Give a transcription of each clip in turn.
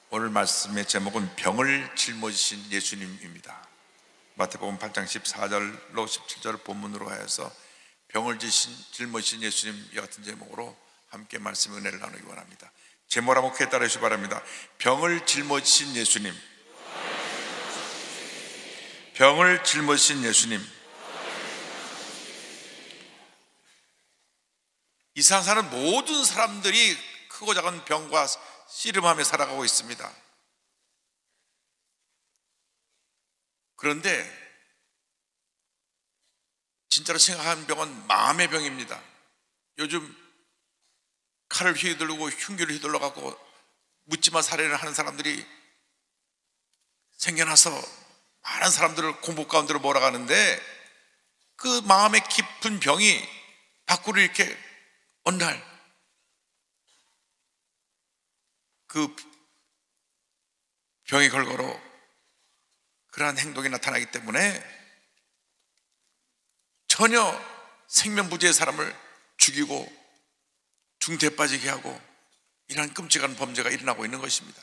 오늘 말씀의 제목은 병을 짊어지신 예수님입니다. 마태복음 8장 14절로 17절을 본문으로 하여서 병을 짊어지신 예수님, 이 같은 제목으로 함께 말씀 은혜를 나누기 원합니다. 제목 한번 크게 따라 주시기 바랍니다. 병을 짊어지신 예수님, 병을 짊어지신 예수님. 이 세상 사는 모든 사람들이 크고 작은 병과 씨름하며 살아가고 있습니다. 그런데 진짜로 생각하는 병은 마음의 병입니다. 요즘 칼을 휘두르고 흉기를 휘둘러 갖고 묻지마 살해를 하는 사람들이 생겨나서 많은 사람들을 공포 가운데로 몰아가는데, 그 마음의 깊은 병이 밖으로 이렇게 어느 날 그 병의 결과로 그러한 행동이 나타나기 때문에 전혀 생면부지의 사람을 죽이고 중태에 빠지게 하고 이러한 끔찍한 범죄가 일어나고 있는 것입니다.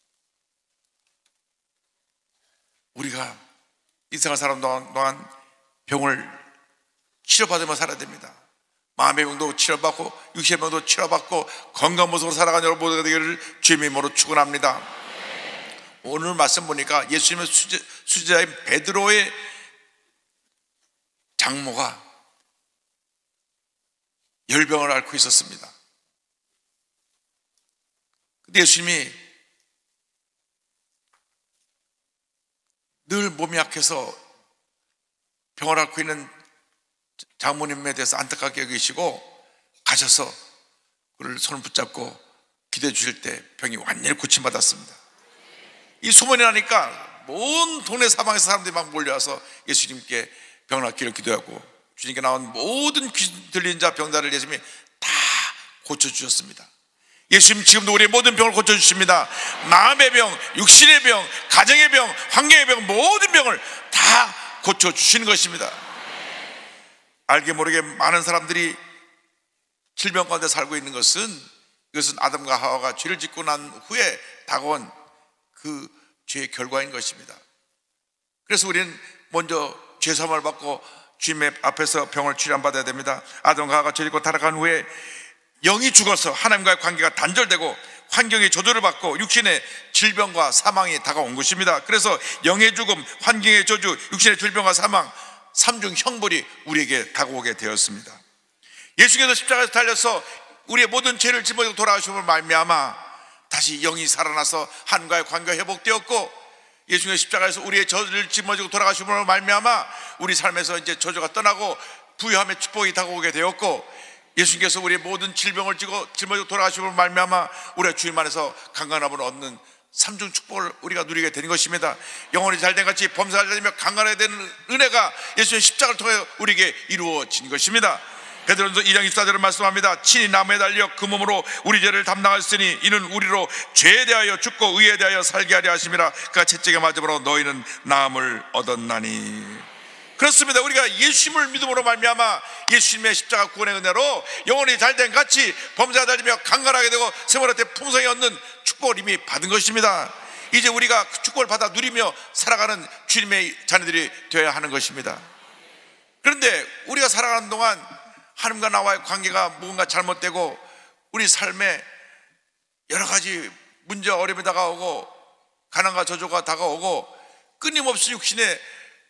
우리가 이 세상 사람 동안 병을 치료받으며 살아야 됩니다. 마음의 병도 치료받고 육신의 병도 치료받고 건강한 모습으로 살아가는 여러분 모두가 되기를 주의 이름으로 축원합니다. 오늘 말씀 보니까 예수님의 수제자인 베드로의 장모가 열병을 앓고 있었습니다. 근데 예수님이 늘 몸이 약해서 병을 앓고 있는 장모님에 대해서 안타깝게 여기시고 가셔서 그를 손을 붙잡고 기도해 주실 때 병이 완전히 고침받았습니다. 이 소문이 나니까 온 동네 사방에서 사람들이 막 몰려와서 예수님께 병 낫기를 기도하고, 주님께 나온 모든 귀 들린 자 병자를 예수님이 다 고쳐주셨습니다. 예수님 지금도 우리의 모든 병을 고쳐주십니다. 마음의 병, 육신의 병, 가정의 병, 환경의 병, 모든 병을 다 고쳐주시는 것입니다. 알게 모르게 많은 사람들이 질병 가운데 살고 있는 것은, 이것은 아담과 하와가 죄를 짓고 난 후에 다가온 그 죄의 결과인 것입니다. 그래서 우리는 먼저 죄 사함을 받고 주님의 앞에서 병을 치료받아야 됩니다. 아담과 하와가 죄 짓고 타락한 후에 영이 죽어서 하나님과의 관계가 단절되고 환경의 저주를 받고 육신의 질병과 사망이 다가온 것입니다. 그래서 영의 죽음, 환경의 저주, 육신의 질병과 사망, 삼중 형벌이 우리에게 다가오게 되었습니다. 예수께서 십자가에서 달려서 우리의 모든 죄를 짊어지고 돌아가심으로 말미암아 다시 영이 살아나서 하나님과의 관계가 회복되었고, 예수님의 십자가에서 우리의 저주를 짊어지고 돌아가심으로 말미암아 우리 삶에서 이제 저주가 떠나고 부유함의 축복이 다가오게 되었고, 예수님께서 우리의 모든 질병을 짊어지고 돌아가심으로 말미암아 우리가 주님 안에서 강건함을 얻는 삼중 축복을 우리가 누리게 되는 것입니다. 영혼이 잘된 같이 범사가 잘되며 강건하게 되는 은혜가 예수님의 십자가를 통해 우리에게 이루어진 것입니다. 베드로전서 2장 24절을 말씀합니다. 친히 나무에 달려 그 몸으로 우리 죄를 담당하였으니 이는 우리로 죄에 대하여 죽고 의에 대하여 살게 하려 하심이라. 그가 채찍에 맞음으로 너희는 나음을 얻었나니. 그렇습니다. 우리가 예수님을 믿음으로 말미암아 예수님의 십자가 구원의 은혜로 영혼이 잘된 같이 범사가 달리며 강건하게 되고 생활할 때 풍성히 얻는 축복을 이미 받은 것입니다. 이제 우리가 그 축복을 받아 누리며 살아가는 주님의 자녀들이 되어야 하는 것입니다. 그런데 우리가 살아가는 동안 하나님과 나와의 관계가 뭔가 잘못되고 우리 삶에 여러 가지 문제, 어려움이 다가오고 가난과 저주가 다가오고 끊임없이 육신의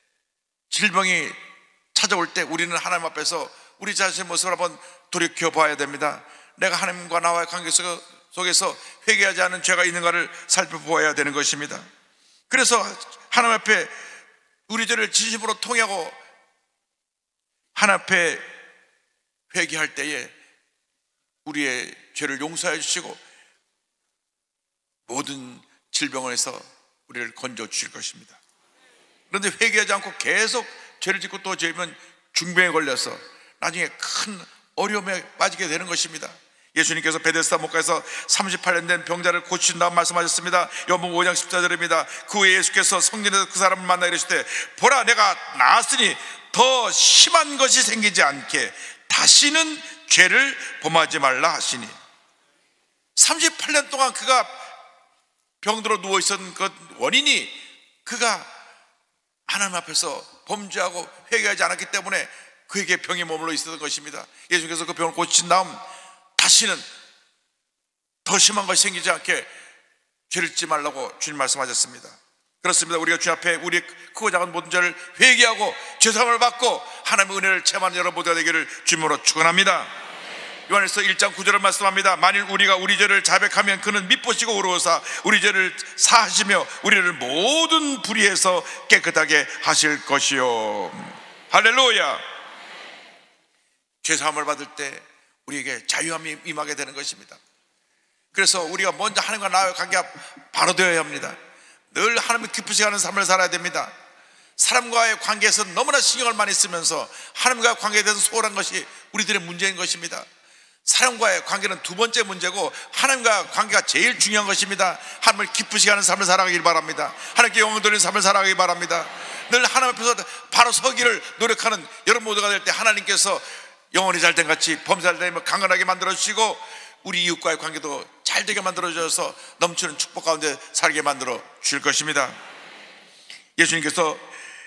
질병이 찾아올 때 우리는 하나님 앞에서 우리 자신의 모습을 한번 돌이켜 봐야 됩니다. 내가 하나님과 나와의 관계 속에서 회개하지 않은 죄가 있는가를 살펴보아야 되는 것입니다. 그래서 하나님 앞에 우리 죄를 진심으로 통회하고 하나님 앞에 회개할 때에 우리의 죄를 용서해 주시고 모든 질병에서 우리를 건져 주실 것입니다. 그런데 회개하지 않고 계속 죄를 짓고 또 죄면 중병에 걸려서 나중에 큰 어려움에 빠지게 되는 것입니다. 예수님께서 베데스다 목가에서 38년 된 병자를 고치신다고 말씀하셨습니다. 요한복음 5장 14절입니다. 그 후에 예수께서 성전에서 그 사람을 만나 이르시되 보라 내가 나았으니 더 심한 것이 생기지 않게 다시는 죄를 범하지 말라 하시니. 38년 동안 그가 병들어 누워 있었던 그 원인이 그가 하나님 앞에서 범죄하고 회개하지 않았기 때문에 그에게 병이 머물러 있었던 것입니다. 예수님께서 그 병을 고친 다음 다시는 더 심한 것이 생기지 않게 죄를 짓지 말라고 주님 말씀하셨습니다. 그렇습니다. 우리가 주님 앞에 우리 크고 작은 모든 죄를 회개하고 죄사함을 받고 하나님의 은혜를 체험하는 여러분 모두가 되기를 주님으로 축원합니다. 요한일서 1장 9절을 말씀합니다. 만일 우리가 우리 죄를 자백하면 그는 미쁘시고 의로우사 우리 죄를 사하시며 우리를 모든 불의에서 깨끗하게 하실 것이요. 할렐루야. 죄사함을 받을 때 우리에게 자유함이 임하게 되는 것입니다. 그래서 우리가 먼저 하나님과 나와의 관계가 바로 되어야 합니다. 늘 하나님을 기쁘시게 하는 삶을 살아야 됩니다. 사람과의 관계에서 너무나 신경을 많이 쓰면서 하나님과의 관계에 대해서 소홀한 것이 우리들의 문제인 것입니다. 사람과의 관계는 두 번째 문제고 하나님과 관계가 제일 중요한 것입니다. 하나님을 기쁘시게 하는 삶을 살아가길 바랍니다. 하나님께 영광 돌리는 삶을 살아가길 바랍니다. 늘 하나님 앞에서 바로 서기를 노력하는 여러분 모두가 될 때 하나님께서 영혼이 잘된 같이 범사 잘되면 강건하게 만들어주시고 우리 이웃과의 관계도 잘되게 만들어주셔서 넘치는 축복 가운데 살게 만들어 주실 것입니다. 예수님께서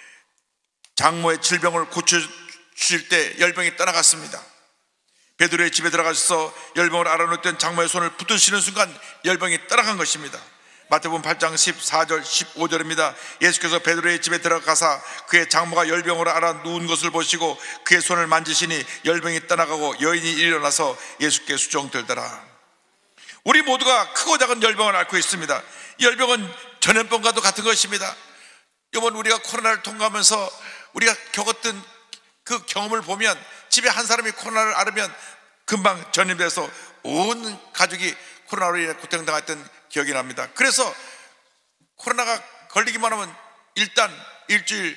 장모의 질병을 고쳐주실 때 열병이 떠나갔습니다. 베드로의 집에 들어가셔서 열병을 알아놓던 장모의 손을 붙드시는 순간 열병이 떠나간 것입니다. 마태복음 8장 14절 15절입니다. 예수께서 베드로의 집에 들어가사 그의 장모가 열병으로 알아 누운 것을 보시고 그의 손을 만지시니 열병이 떠나가고 여인이 일어나서 예수께 수종들더라. 우리 모두가 크고 작은 열병을 앓고 있습니다. 열병은 전염병과도 같은 것입니다. 이번 우리가 코로나를 통과하면서 우리가 겪었던 그 경험을 보면 집에 한 사람이 코로나를 앓으면 금방 전염돼서 온 가족이 코로나로 인해 고통당했던 기억이 납니다. 그래서 코로나가 걸리기만 하면 일단 일주일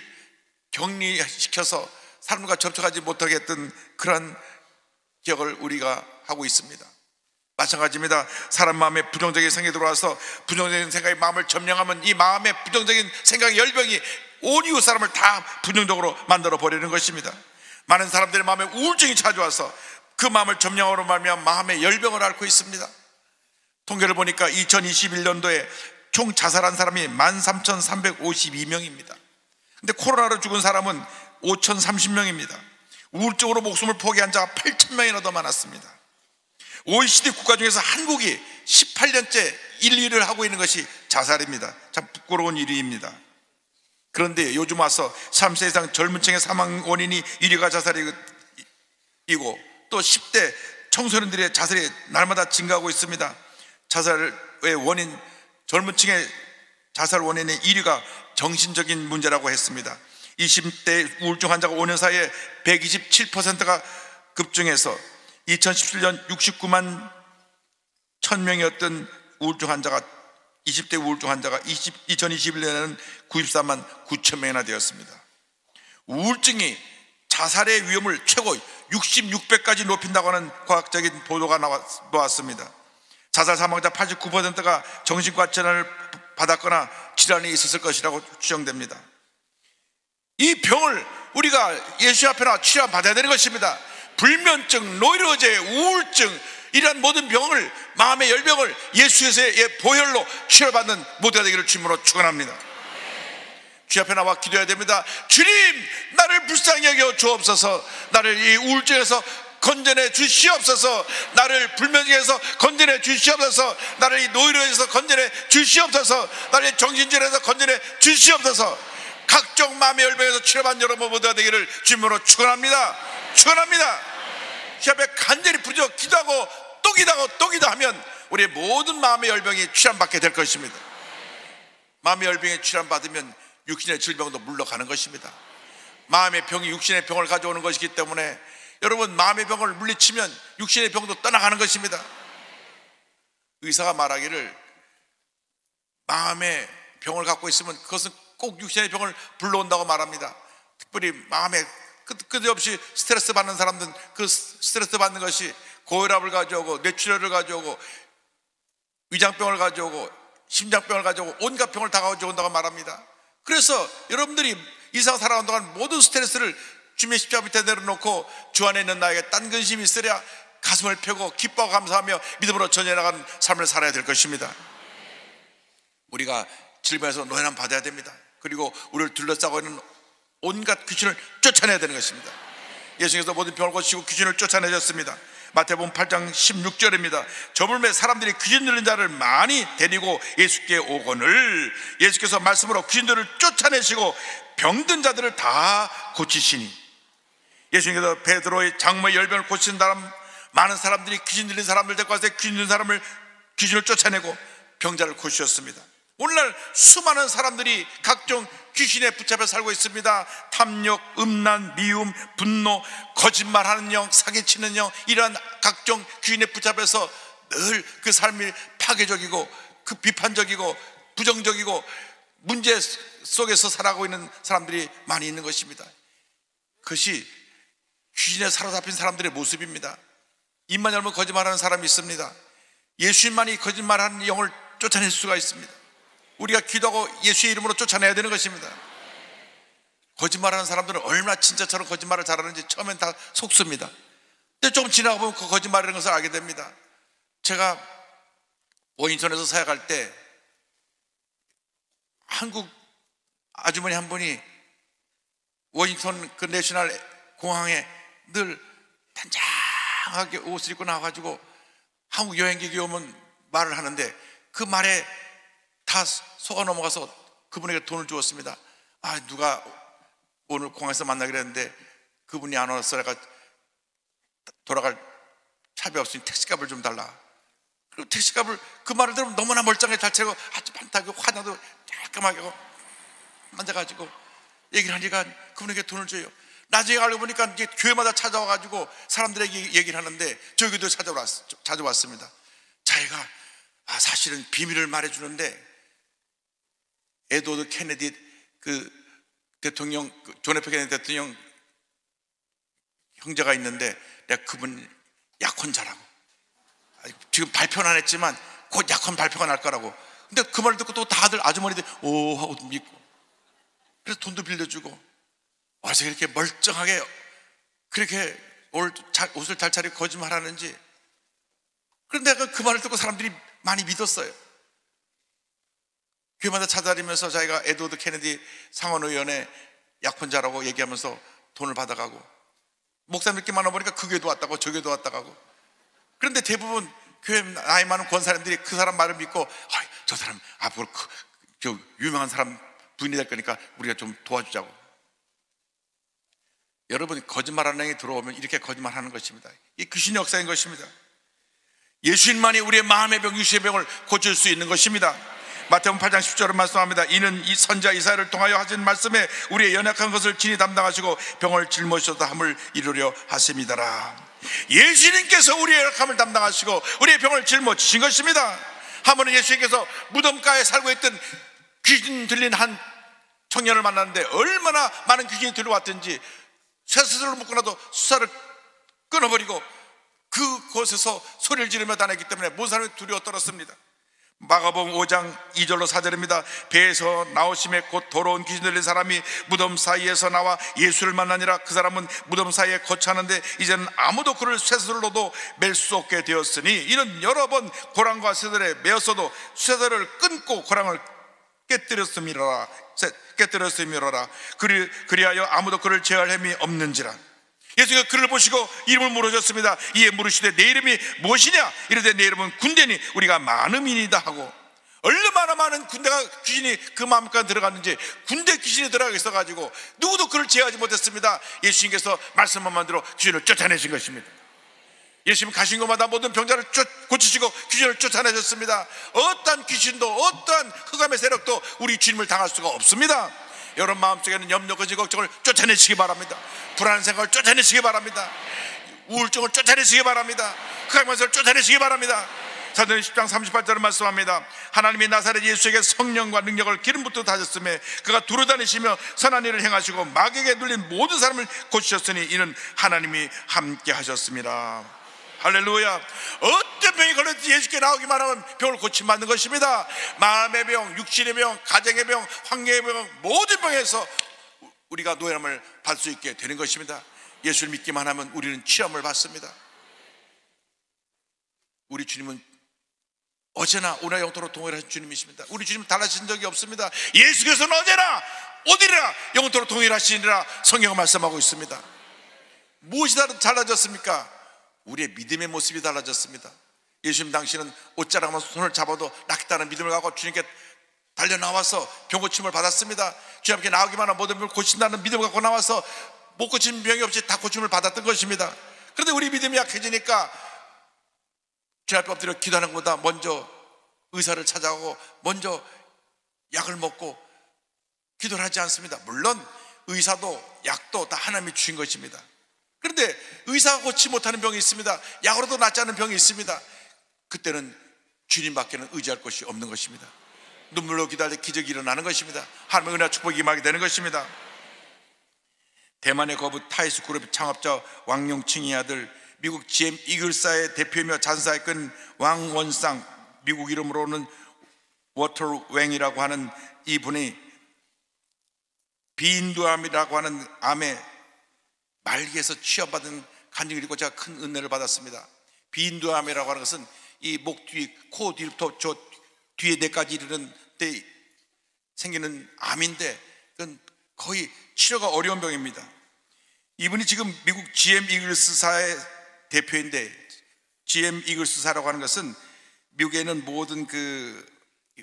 격리시켜서 사람과 접촉하지 못하게 했던 그런 기억을 우리가 하고 있습니다. 마찬가지입니다. 사람 마음에 부정적인 생각이 들어와서 부정적인 생각이 마음을 점령하면 이 마음의 부정적인 생각의 열병이 온 이웃 사람을 다 부정적으로 만들어 버리는 것입니다. 많은 사람들의 마음에 우울증이 찾아와서 그 마음을 점령으로 말미암아 마음의 열병을 앓고 있습니다. 통계를 보니까 2021년도에 총 자살한 사람이 13,352명입니다. 근데 코로나로 죽은 사람은 5,030명입니다. 우울증으로 목숨을 포기한 자가 8,000명이나 더 많았습니다. OECD 국가 중에서 한국이 18년째 1, 2위를 하고 있는 것이 자살입니다. 참 부끄러운 일입니다. 그런데 요즘 와서 3세 이상 젊은 층의 사망 원인이 1위가 자살이고 또 10대 청소년들의 자살이 날마다 증가하고 있습니다. 자살의 원인, 젊은 층의 자살 원인의 1위가 정신적인 문제라고 했습니다. 20대 우울증 환자가 5년 사이에 127%가 급증해서 2017년 69만 1000명이었던 우울증 환자가 20대 우울증 환자가 2021년에는 94만 9천 명이나 되었습니다. 우울증이 자살의 위험을 최고 66배까지 높인다고 하는 과학적인 보도가 나왔습니다. 자살 사망자 89%가 정신과 질환을 받았거나 질환이 있었을 것이라고 추정됩니다. 이 병을 우리가 예수 앞에 나와 치료받아야 되는 것입니다. 불면증, 노이로제, 우울증 이러한 모든 병을, 마음의 열병을 예수의 보혈로 치료받는 모두가 되기를 주님으로 축원합니다. 주 앞에 나와 기도해야 됩니다. 주님, 나를 불쌍히 여겨 주옵소서. 나를 이 우울증에서 건져내 주시옵소서. 나를 불면증에서 건져내 주시옵소서. 나를 이 노이로에서 건져내 주시옵소서. 나를 정신질에서 건져내 주시옵소서. 각종 마음의 열병에서 치료받는 여러분 모두가 되기를 주님으로 축원합니다. 축원합니다. 주 앞에 간절히 부르짖어 기도하고 또 기도하고 또 기도하면 우리의 모든 마음의 열병이 치료받게 될 것입니다. 마음의 열병에 치료받으면 육신의 질병도 물러가는 것입니다. 마음의 병이 육신의 병을 가져오는 것이기 때문에 여러분, 마음의 병을 물리치면 육신의 병도 떠나가는 것입니다. 의사가 말하기를 마음의 병을 갖고 있으면 그것은 꼭 육신의 병을 불러온다고 말합니다. 특별히 마음에 끝없이 스트레스 받는 사람들은 그 스트레스 받는 것이 고혈압을 가져오고 뇌출혈을 가져오고 위장병을 가져오고 심장병을 가져오고 온갖 병을 다 가져온다고 말합니다. 그래서 여러분들이 이상 살아온 동안 모든 스트레스를 주님의 십자가 밑에 내려놓고 주 안에 있는 나에게 딴 근심이 있으랴 가슴을 펴고 기뻐하고 감사하며 믿음으로 전해나가는 삶을 살아야 될 것입니다. 우리가 질병에서 노예남 받아야 됩니다. 그리고 우리를 둘러싸고 있는 온갖 귀신을 쫓아내야 되는 것입니다. 예수님께서 모든 병을 고치시고 귀신을 쫓아내셨습니다. 마태복음 8장 16절입니다. 저물매 사람들이 귀신 들린 자를 많이 데리고 예수께 오거늘 예수께서 말씀으로 귀신들을 쫓아내시고 병든 자들을 다 고치시니. 예수님께서 베드로의 장모의 열병을 고치신 사람, 많은 사람들이 귀신 들린 사람들 데리고 와서 귀신 들린 사람을 귀신을 쫓아내고 병자를 고치셨습니다. 오늘날 수많은 사람들이 각종 귀신에 붙잡혀 살고 있습니다. 탐욕, 음란, 미움, 분노, 거짓말하는 영, 사기치는 영, 이러한 각종 귀신에 붙잡혀서 늘 그 삶이 파괴적이고 그 비판적이고 부정적이고 문제 속에서 살아가고 있는 사람들이 많이 있는 것입니다. 그것이 귀신에 사로잡힌 사람들의 모습입니다. 입만 열면 거짓말하는 사람이 있습니다. 예수님만이 거짓말하는 영을 쫓아낼 수가 있습니다. 우리가 기도하고 예수의 이름으로 쫓아내야 되는 것입니다. 거짓말하는 사람들은 얼마나 진짜처럼 거짓말을 잘하는지 처음엔 다 속습니다. 근데 조금 지나가 보면 그 거짓말이라는 것을 알게 됩니다. 제가 워싱턴에서 사역할 때 한국 아주머니 한 분이 워싱턴 그 내셔널 공항에 늘 단장하게 옷을 입고 나와가지고 한국 여행객이 오면 말을 하는데 그 말에 다 속아 넘어가서 그분에게 돈을 주었습니다. 누가 오늘 공항에서 만나기로 했는데 그분이 안 와서 내가 돌아갈 차비 없으니 택시값을 좀 달라. 그리고 택시값을 그 말을 들으면 너무나 멀쩡하게 잘 채고 아주 반타하게 화나도 깔끔하게 앉아가지고 얘기를 하니까 그분에게 돈을 줘요. 나중에 알고 보니까 이제 교회마다 찾아와가지고 사람들에게 얘기를 하는데 저희 교회도 찾아왔습니다. 자기가 사실은 비밀을 말해주는데 에드워드 케네디 그 대통령, 존 F 케네디 대통령 형제가 있는데 내가 그분 약혼자라고. 지금 발표는 안 했지만 곧 약혼 발표가 날 거라고. 근데 그 말을 듣고 또 다들 아주머니들 오 하고 믿고, 그래서 돈도 빌려주고 와서 이렇게 멀쩡하게 그렇게 옷을 잘 차리고 거짓말하는지. 그런데 그 말을 듣고 사람들이 많이 믿었어요. 교회마다 찾아다니면서 자기가 에드워드 케네디 상원의원의 약혼자라고 얘기하면서 돈을 받아가고, 목사님들끼리 만나보니까 그 교회도 왔다고 저 교회도 왔다 가고. 그런데 대부분 교회 나이 많은 권사님들이 그 사람 말을 믿고 저 사람 앞으로 저 유명한 사람 부인이 될 거니까 우리가 좀 도와주자고. 여러분이 거짓말하는 영이 들어오면 이렇게 거짓말하는 것입니다. 이 귀신의 역사인 것입니다. 예수님만이 우리의 마음의 병, 육신의 병을 고칠 수 있는 것입니다. 마태복음 8장 10절을 말씀합니다. 이는 이 선지자 이사야를 통하여 하신 말씀에 우리의 연약한 것을 친히 담당하시고 병을 짊어지셔서 함을 이루려 하심이더라. 예수님께서 우리의 연약함을 담당하시고 우리의 병을 짊어지신 것입니다. 한번은 예수님께서 무덤가에 살고 있던 귀신 들린 한 청년을 만났는데 얼마나 많은 귀신이 들어왔든지 쇠스스를 묶고 나도 수사를 끊어버리고 그곳에서 소리를 지르며 다녔기 때문에 모든 사람이 두려워 떨었습니다. 마가복음 5장 2절로 4절입니다. 배에서 나오심에 곧 더러운 귀신 들린 사람이 무덤 사이에서 나와 예수를 만나니라. 그 사람은 무덤 사이에 거처하는데 이제는 아무도 그를 쇠슬로도 맬 수 없게 되었으니 이는 여러 번 고랑과 쇠들에 매었어도 쇠들을 끊고 고랑을 깨뜨렸음이로라. 그리하여 아무도 그를 제할 힘이 없는지라. 예수가 그를 보시고 이름을 물으셨습니다. 이에 물으시되 내 이름이 무엇이냐? 이르되 내 이름은 군대니 우리가 많음이니이다 하고. 얼마나 많은 군대가 귀신이 그 마음까지 들어갔는지 군대 귀신이 들어가 있어가지고 누구도 그를 제어하지 못했습니다. 예수님께서 말씀만 들어 귀신을 쫓아내신 것입니다. 예수님 가신 곳마다 모든 병자를 고치시고 귀신을 쫓아내셨습니다. 어떠한 귀신도 어떠한 흑암의 세력도 우리 주님을 당할 수가 없습니다. 여러분 마음속에는 염려, 거짓, 걱정을 쫓아내시기 바랍니다. 불안한 생각을 쫓아내시기 바랍니다. 우울증을 쫓아내시기 바랍니다. 흑암에서 쫓아내시기 바랍니다. 사도행 10장 38절을 말씀합니다. 하나님이 나사렛 예수에게 성령과 능력을 기름부터 다셨으며 그가 두루다니시며 선한 일을 행하시고 마귀에게 눌린 모든 사람을 고치셨으니 이는 하나님이 함께 하셨습니다. 할렐루야. 어떤 병이 걸렸든지 예수께 나오기만 하면 병을 고침받는 것입니다. 마음의 병, 육신의 병, 가정의 병, 환경의 병, 모든 병에서 우리가 노예함을 받을 수 있게 되는 것입니다. 예수를 믿기만 하면 우리는 치험을 받습니다. 우리 주님은 어제나 오늘 영토로 동일하신 주님이십니다. 우리 주님 달라진 적이 없습니다. 예수께서는 어제나 오늘이나 영토로 동일하시니라 성경은 말씀하고 있습니다. 무엇이 달라졌습니까? 우리의 믿음의 모습이 달라졌습니다. 예수님 당신은 옷자락만 손을 잡아도 낫겠다는 믿음을 갖고 주님께 달려나와서 병고침을 받았습니다. 주님께 나오기만 하면 모든 병을 고친다는 믿음을 갖고 나와서 못 고치는 병이 없이 다 고침을 받았던 것입니다. 그런데 우리 믿음이 약해지니까 주님 앞에 엎드려 기도하는 것보다 먼저 의사를 찾아가고 먼저 약을 먹고 기도를 하지 않습니다. 물론 의사도 약도 다 하나님이 주신 것입니다. 그런데 의사가 고치지 못하는 병이 있습니다. 약으로도 낫지 않은 병이 있습니다. 그때는 주님밖에는 의지할 것이 없는 것입니다. 눈물로 기다릴 때 기적이 일어나는 것입니다. 하나님의 은혜와 축복이 임하게 되는 것입니다. 대만의 거부 타이스 그룹 창업자 왕용칭의 아들, 미국 GM 이글사의 대표이며 잔사에 끈 왕원상, 미국 이름으로는 워터 웽이라고 하는 이분이 비인두암이라고 하는 암에 말기에서 치유받은 간증을 읽고 제가 큰 은혜를 받았습니다. 비인두암이라고 하는 것은 이 목 뒤, 코 뒤부터 저 뒤에 내까지 이르는 때 생기는 암인데 그건 거의 치료가 어려운 병입니다. 이분이 지금 미국 GM 이글스사의 대표인데, GM 이글스사라고 하는 것은 미국에 있는 모든 그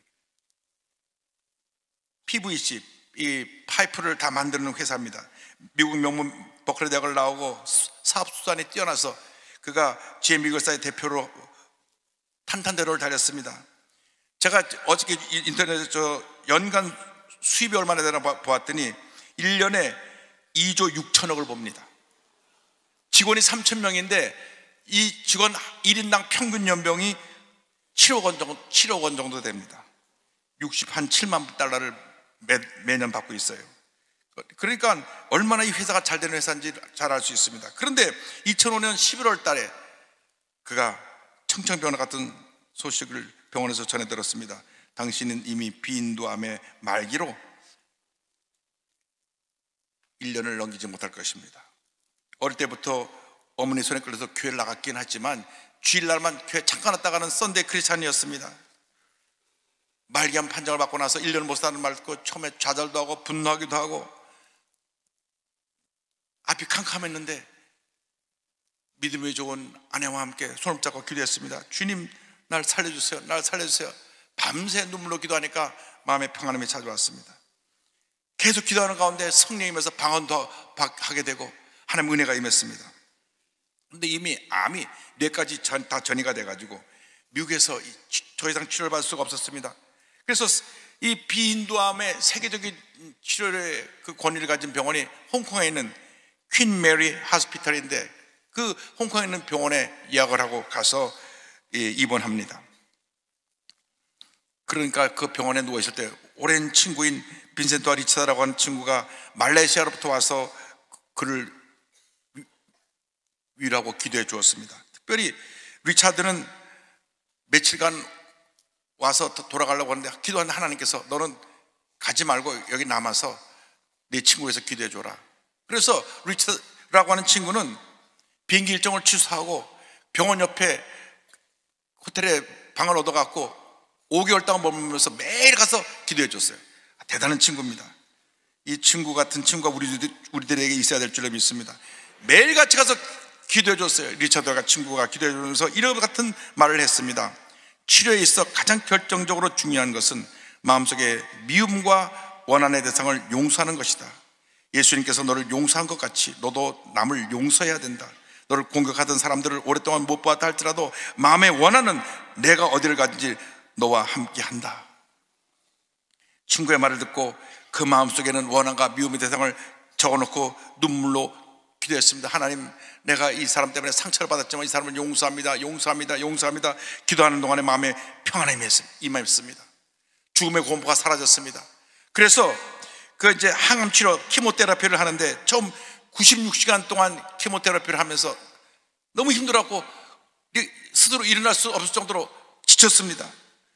PVC 이 파이프를 다 만드는 회사입니다. 미국 명문 버클리 대학을 나오고 사업 수단이 뛰어나서 그가 GM 이글스사의 대표로 탄탄대로를 달렸습니다. 제가 어저께 인터넷에서 연간 수입이 얼마나 되나 보았더니 1년에 2조 6천억을 봅니다. 직원이 3,000명인데 이 직원 1인당 평균 연봉이 7억 원 정도 됩니다. 67만 달러를 매년 받고 있어요. 그러니까 얼마나 이 회사가 잘 되는 회사인지 잘 알 수 있습니다. 그런데 2005년 11월 달에 그가 청천벽력 같은 소식을 병원에서 전해 들었습니다. 당신은 이미 비인두암의 말기로 1년을 넘기지 못할 것입니다. 어릴 때부터 어머니 손에 끌려서 교회를 나갔긴 했지만 주일날만 교회 잠깐 왔다 가는 썬데이 크리스찬이었습니다. 말기암 판정을 받고 나서 1년을 못 사는 말 듣고 처음에 좌절도 하고 분노하기도 하고 앞이 캄캄했는데 믿음이 좋은 아내와 함께 손을 잡고 기도했습니다. 주님, 날 살려주세요. 날 살려주세요. 밤새 눈물로 기도하니까 마음의 평안함이 찾아왔습니다. 계속 기도하는 가운데 성령이면서 방언도 하게 되고 하나님의 은혜가 임했습니다. 그런데 이미 암이 뇌까지 다 전이가 돼가지고 미국에서 더 이상 치료를 받을 수가 없었습니다. 그래서 이 비인두암의 세계적인 치료의 그 권위를 가진 병원이 홍콩에 있는 퀸 메리 하스피털인데 그 홍콩에 있는 병원에 예약을 하고 가서 입원합니다. 그러니까 그 병원에 누워있을 때 오랜 친구인 빈센토와 리차드라고 하는 친구가 말레이시아로부터 와서 그를 위로하고 기도해 주었습니다. 특별히 리차드는 며칠간 와서 돌아가려고 하는데 기도하는 하나님께서 너는 가지 말고 여기 남아서 네 친구에서 기도해 줘라. 그래서 리차드라고 하는 친구는 비행기 일정을 취소하고 병원 옆에 호텔에 방을 얻어갖고 5개월 동안 머물면서 매일 가서 기도해 줬어요. 대단한 친구입니다. 이 친구 같은 친구가 우리들에게 있어야 될 줄로 믿습니다. 매일 같이 가서 기도해 줬어요. 리차드가 친구가 기도해 주면서 이런 같은 말을 했습니다. 치료에 있어 가장 결정적으로 중요한 것은 마음속에 미움과 원한의 대상을 용서하는 것이다. 예수님께서 너를 용서한 것 같이 너도 남을 용서해야 된다. 너를 공격하던 사람들을 오랫동안 못 봤다 할지라도 마음의 원한은 내가 어디를 가든지 너와 함께 한다. 친구의 말을 듣고 그 마음속에는 원한과 미움의 대상을 적어놓고 눈물로 기도했습니다. 하나님, 내가 이 사람 때문에 상처를 받았지만 이 사람을 용서합니다. 용서합니다. 용서합니다. 기도하는 동안에 마음에 평안함이 임했습니다. 죽음의 공포가 사라졌습니다. 그래서 그 이제 항암 치료 키모테라피를 하는데 처음 96시간 동안 키모테라피를 하면서 너무 힘들었고 스스로 일어날 수 없을 정도로 지쳤습니다.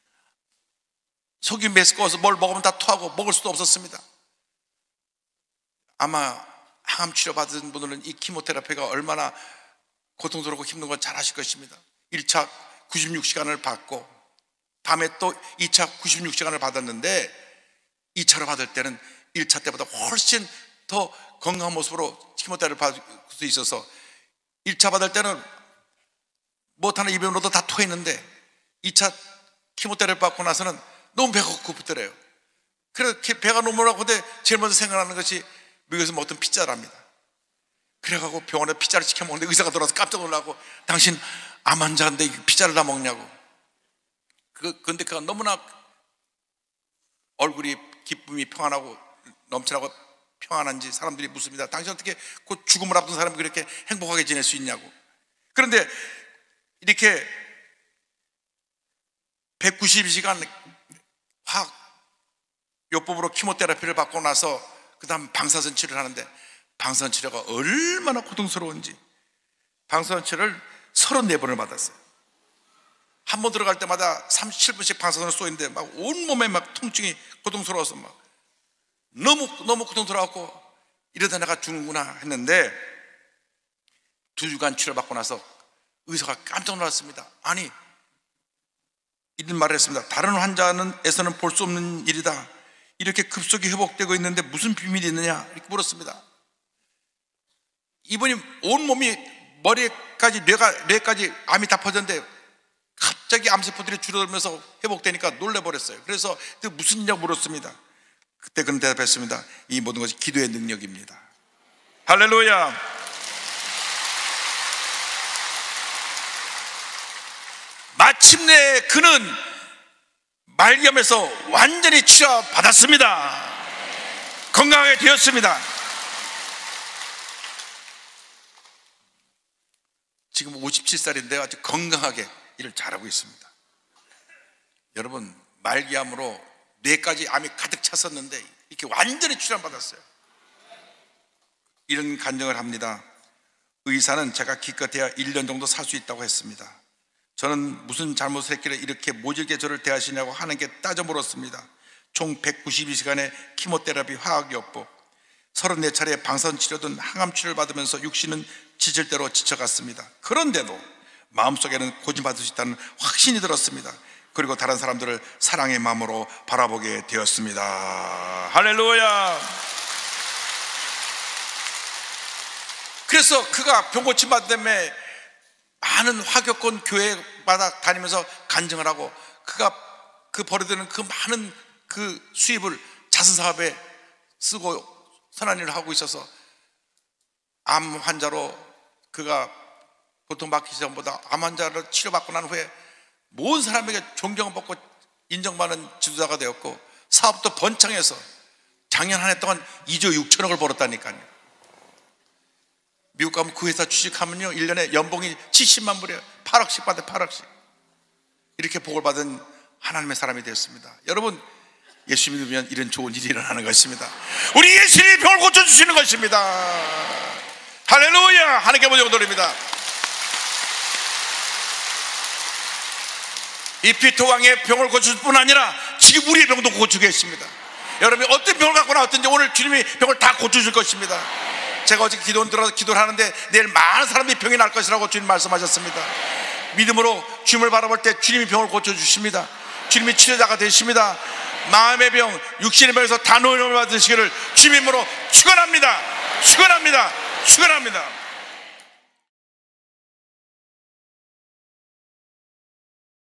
속이 메스꺼워서 뭘 먹으면 다 토하고 먹을 수도 없었습니다. 아마 항암 치료 받은 분들은 이 키모테라피가 얼마나 고통스럽고 힘든 건 잘 아실 것입니다. 1차 96시간을 받고 다음에 또 2차 96시간을 받았는데 2차로 받을 때는 1차 때보다 훨씬 더 건강한 모습으로 키모테라피를 받을 수 있어서 1차 받을 때는 못하는 입에로도 다 토했는데 2차 키모테라피 받고 나서는 너무 배가 고프더래요. 그래서 배가 너무 고픈데 제일 먼저 생각나는 것이 미국에서 먹던 피자랍니다. 그래가지고 병원에 피자를 시켜 먹는데 의사가 들어와서 깜짝 놀라고 당신 암 환자인데 피자를 다 먹냐고. 근데 그가 너무나 얼굴이 기쁨이 평안하고 넘쳐나고 평안한지 사람들이 묻습니다. 당신 어떻게 곧 죽음을 앞둔 사람이 그렇게 행복하게 지낼 수 있냐고. 그런데 이렇게 192시간 화학요법으로 키모테라피를 받고 나서 그 다음 방사선 치료를 하는데 방사선 치료가 얼마나 고통스러운지 방사선 치료를 34번을 받았어요. 한 번 들어갈 때마다 37분씩 방사선을 쏘는데 막 온몸에 막 통증이 고통스러워서 막 너무 고통스러워갖고 이러다 내가 죽는구나 했는데 2주간 치료받고 나서 의사가 깜짝 놀랐습니다. 아니, 이런 말을 했습니다. 다른 환자에서는 볼 수 없는 일이다. 이렇게 급속히 회복되고 있는데 무슨 비밀이 있느냐 이렇게 물었습니다. 이분이 온몸이 머리까지 뇌까지 암이 다 퍼졌는데 갑자기 암세포들이 줄어들면서 회복되니까 놀래버렸어요. 그래서 무슨 일이냐고 물었습니다. 그때 그는 대답했습니다. 이 모든 것이 기도의 능력입니다. 할렐루야. 마침내 그는 말기암에서 완전히 치료받았습니다. 건강하게 되었습니다. 지금 57살인데 아주 건강하게 일을 잘하고 있습니다. 여러분, 말기암으로 뇌까지 암이 가득 찼었는데 이렇게 완전히 치료받았어요. 이런 간증을 합니다. 의사는 제가 기껏해야 1년 정도 살 수 있다고 했습니다. 저는 무슨 잘못을 했길래 이렇게 모질게 저를 대하시냐고 하는 게 따져 물었습니다. 총 192시간의 키모테라피 화학요법, 34차례 방사선 치료든 항암 치료를 받으면서 육신은 지칠 대로 지쳐갔습니다. 그런데도 마음속에는 고침받을 수 있다는 확신이 들었습니다. 그리고 다른 사람들을 사랑의 마음으로 바라보게 되었습니다. 할렐루야. 그래서 그가 병 고침 받은 다음에 많은 화교권 교회마다 다니면서 간증을 하고 그가 벌어들이는 그 많은 그 수입을 자선사업에 쓰고 선한 일을 하고 있어서 암 환자로 그가 보통 받기 전보다 암 환자를 치료받고 난 후에 모든 사람에게 존경을 받고 인정받는 지도자가 되었고 사업도 번창해서 작년 한 해 동안 2조 6천억을 벌었다니까요. 미국 가면 그 회사 주식하면요 1년에 연봉이 70만 불이에요. 8억씩 받아요. 8억씩. 이렇게 복을 받은 하나님의 사람이 되었습니다. 여러분, 예수 믿으면 이런 좋은 일이 일어나는 것입니다. 우리 예수님이 병을 고쳐주시는 것입니다. 할렐루야. 하나님께 모든 영광입니다. 이 피터 왕의 병을 고칠 뿐 아니라 지금 우리의 병도 고치고 계십니다. 여러분이 어떤 병을 갖고 나왔든지 오늘 주님이 병을 다 고쳐줄 것입니다. 제가 어제 기도를 하는데 내일 많은 사람들이 병이 날 것이라고 주님 말씀하셨습니다. 믿음으로 주님을 바라볼 때 주님이 병을 고쳐주십니다. 주님이 치료자가 되십니다. 마음의 병, 육신의 병에서 다 노임을 받으시기를 주님으로 축원합니다. 축원합니다. 축원합니다.